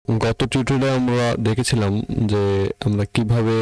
গত টিউটোরিয়ালে আমরা দেখেছিলাম যে আমরা কিভাবে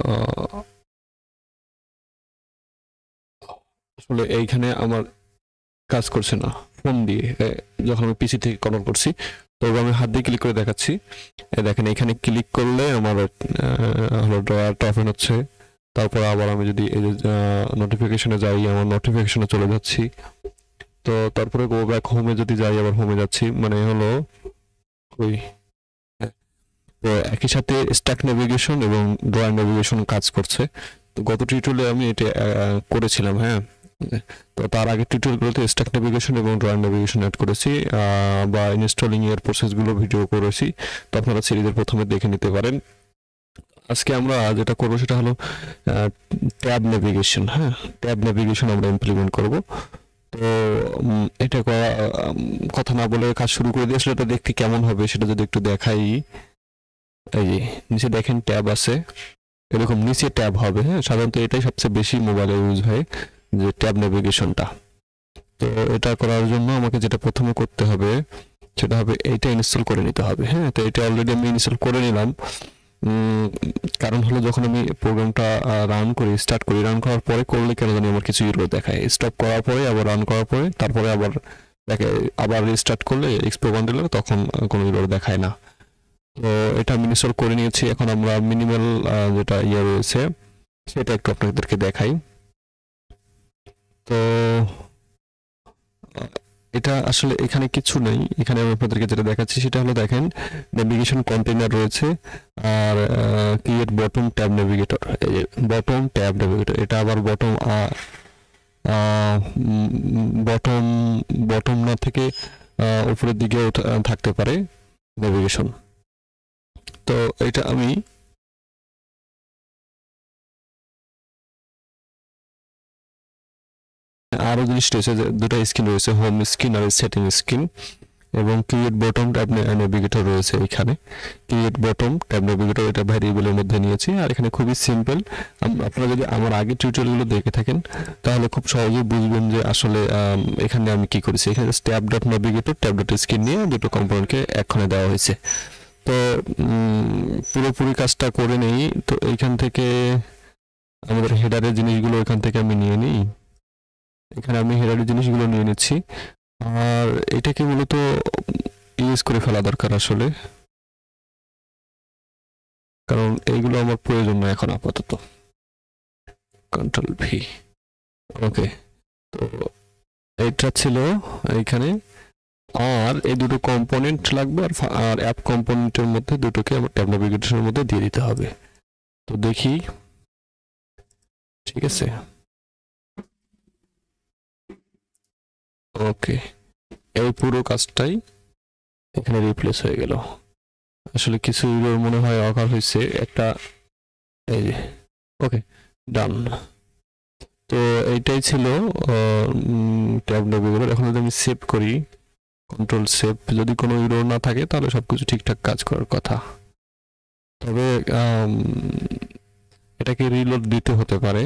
আসলে এইখানে আমার কাজ করছে না ফোন দিয়ে যখন আমি পিসি থেকে কন্ট্রোল করছি, তো আমি হাত দিয়ে ক্লিক করে দেখাচ্ছি। দেখেন এখানে ক্লিক করলে আমার হলো ড্রয়ারটা ওপেন হচ্ছে। তারপর আবার আমি যদি এই নোটিফিকেশনে যাই, আমার নোটিফিকেশনে চলে যাচ্ছি। তো তারপরে গো ব্যাক হোমে যদি যাই, আবার হোমে যাচ্ছি, মানে হলো ওই তো একই সাথে স্ট্যাক নেভিগেশন এবং ড্রয়ার নেভিগেশন কাজ করছে। তো গত টিউটোরিয়ালে আমি এটা করেছিলাম। হ্যাঁ, তো তার আগে টিউটোরিয়ালগুলোতে স্ট্যাক নেভিগেশন এবং ড্রয়ার নেভিগেশন অ্যাড করেছি, বা ইনস্টলিং এর প্রসেসগুলো ভিডিও করেছি। তো আপনারা সিরিজের প্রথমে দেখে নিতে পারেন। আজকে আমরা যেটা করবো সেটা হলো ট্যাব নেভিগেশন। হ্যাঁ, ট্যাব নেভিগেশন আমরা ইমপ্লিমেন্ট করব। তো এটা কথা না বলে কাজ শুরু করে দিয়ে আসলে এটা দেখতে কেমন হবে সেটা যদি একটু দেখাই। এই যে নিচে দেখেন ট্যাব আছে, এরকম নিচে ট্যাব হবে। হ্যাঁ, সাধারণত এটাই সবচেয়ে বেশি মোবাইলে ইউজ হয়, যে ট্যাব নেভিগেশনটা। তো এটা করার জন্য আমাকে যেটা প্রথমে করতে হবে সেটা হবে এইটা ইনস্টল করে নিতে হবে। হ্যাঁ, তো এটা অলরেডি আমি ইনস্টল করে নিলাম। কারণ হলো যখন আমি প্রোগ্রামটা রান করি, স্টার্ট করি, রান করার পরে করলে কেন জানি আমার কিছু ইরর দেখায়। স্টপ করার পরে আবার রান করার পরে তারপরে আবার দেখে, আবার রিস্টার্ট করলে এক্সপো বান্ডেলের তখন কোনো ইরর দেখায় না। তো এটা আমি ইনস্টল করে নিয়েছি। এখন আমরা মিনিমাল যেটা রয়েছে সেটা একটু আপনাদেরকে দেখাই। তো এটা আসলে এখানে কিছু নেই। এখানে আমি আপনাদেরকে যেটা দেখাচ্ছি সেটা হলো দেখেন নেভিগেশন কন্টেইনার রয়েছে, আর create bottom tab navigator. Bottom tab navigator, এটা আবার বটম বটম বটম না থেকে উপরের দিকে থাকতে পারে নেভিগেশন। তো এটা আমি আরো জিনিস রয়েছে, দুটো স্ক্রিন রয়েছে, হোম স্ক্রিন আর সেটিং স্ক্রিন, এবং ক্রিয়েট বটম ট্যাব নেভিগেটর রয়েছে। এখানে ক্রিয়েট বটম ট্যাব নেভিগেটর এটা ভ্যারিয়েবলের মধ্যে নিয়েছি। আর এখানে খুবই সিম্পল, আপনারা যদি আমার আগের টিউটোরিয়ালগুলো দেখে থাকেন তাহলে খুব সহজেই বুঝবেন যে আসলে এখানে আমি কি করেছি। এখানে tab dot navigator, tab dot screen নিয়ে দুটো কম্পোনেন্টকে একখানে দেওয়া হয়েছে। তো পুরোপুরি কাজটা করে নেই। তো এইখান থেকে আমাদের হেডারের জিনিসগুলো এখান থেকে আমি নিয়ে নিই। এখানে আমি হেডারের জিনিসগুলো নিয়ে নিচ্ছি, আর এটাকে মূলত ইউজ করে ফেলা দরকার আসলে, কারণ এইগুলো আমার প্রয়োজন না এখন আপাতত। Control V, okay. তো এইটা ছিল এইখানে, আর এই দুটো কম্পোনেন্ট লাগবে, আর অ্যাপ কম্পোনেন্টের মধ্যে দুটোকে আমার ট্যাব নেভিগেশনের মধ্যে দিয়ে দিতে হবে। তো দেখি, ঠিক আছে, ওকে। এই পুরো কাজটাই এখানে রিপ্লেস হয়ে গেল। আসলে কিছু মনে হয় অকার হয়েছে একটা, এই যে, ওকে, ডান। তো এইটাই ছিল ট্যাব নেভিগেটর। এখন যদি আমি সেভ করি, কন্ট্রোল সেভ, যদি কোনো ইরর না থাকে তাহলে সবকিছু ঠিকঠাক কাজ করার কথা। তবে এটাকে রিলোড দিতে হতে পারে,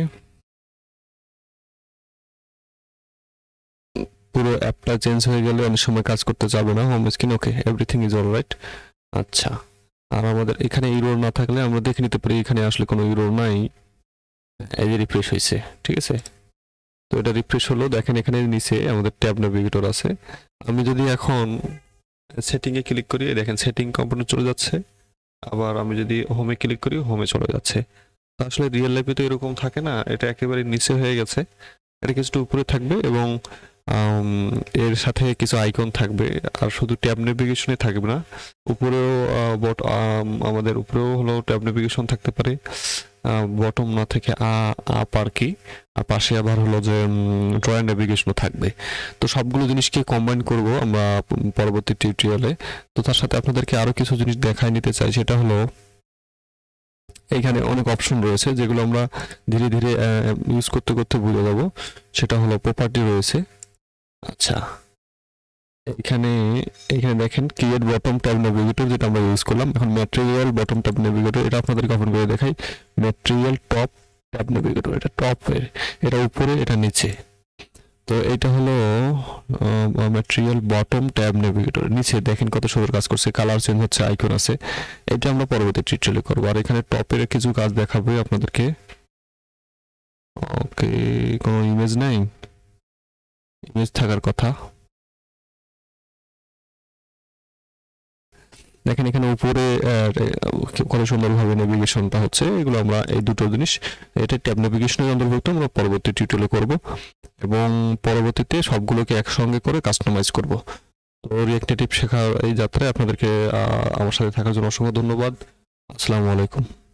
পুরো অ্যাপটা চেঞ্জ হয়ে গেলে অনেক সময় কাজ করতে যাবে না home screen. Okay, everything is alright. আচ্ছা, আর আমাদের এখানে ইরর না থাকলে আমরা দেখে নিতে পারি এখানে আসলে কোনো ইরর নাই, এই যে রিফ্রেশ হয়েছে, ঠিক আছে। তো এটা রিফ্রেশ হলো, দেখেন এখানে নিচে আমাদের ট্যাব নেভিগেটর আছে। আমি যদি এখন সেটিংয়ে ক্লিক করি, দেখেন সেটিং কম্পোনেন্ট চলে যাচ্ছে, আবার আমি যদি হোমে ক্লিক করি হোমে চলে যাচ্ছে। আসলে রিয়েল লাইফে তো এরকম থাকে না, এটা একেবারে নিচে হয়ে গেছে, এটা কিছুটা উপরে থাকবে, এবং এর সাথে কিছু আইকন থাকবে, আর শুধু ট্যাব নেভিগেশনে থাকবে না, উপরেও আমাদের উপরেও হলো ট্যাব নেভিগেশন থাকতে পারে, বটম না থেকে আপ আর কি, আর পাশে আবার হলো যে ড্রয়ার নেভিগেশনও থাকবে। তো সবগুলো জিনিসকে কম্বাইন করব আমরা পরবর্তী টিউটোরিয়ালে। তো তার সাথে আপনাদেরকে আরো কিছু জিনিস দেখাই নিতে চাই, সেটা হলো এখানে অনেক অপশন রয়েছে যেগুলো আমরা ধীরে ধীরে ইউজ করতে করতে বুঝে যাব। সেটা হলো প্রপার্টি রয়েছে। আচ্ছা, এখানে দেখেন ক্রিয়েট বটম ট্যাব নেভিগেটর, যেটা আমরা ইউজ করলাম। এখন ম্যাটেরিয়াল বটম ট্যাব নেভিগেটর, এটা আপনাদেরকে ওপেন করে দেখাই। ম্যাটেরিয়াল টপ ট্যাব নেভিগেটর, এটা টপ এর, এটা উপরে, এটা নিচে। তো এটা হলো ম্যাটেরিয়াল বটম ট্যাব নেভিগেটর, নিচে দেখেন কত সুন্দর কাজ করছে, কালার চেঞ্জ হচ্ছে, আইকন আছে। এটা আমরা পরবর্তী টিউটোরিয়ালে করবো। আর এখানে টপের কিছু কাজ দেখাবো আপনাদেরকে। ওকে, কোনো ইমেজ নাই, ইমেজ থাকার কথা। দেখেন এখানে উপরে কত সুন্দরভাবে নেভিগেশনটা হচ্ছে। এগুলো আমরা এই দুটো জিনিস, এটা ট্যাব নেভিগেশনের অন্তর্ভুক্ত, আমরা পরবর্তী টিউটোরিয়ালে করব এবং পরবর্তীতে সবগুলোকে একসঙ্গে করে কাস্টমাইজ করব। তো রিঅ্যাক্ট নেটিভ শেখার এই যাত্রায় আপনাদেরকে আমার সাথে থাকার জন্য অসংখ্য ধন্যবাদ। আসসালামু আলাইকুম।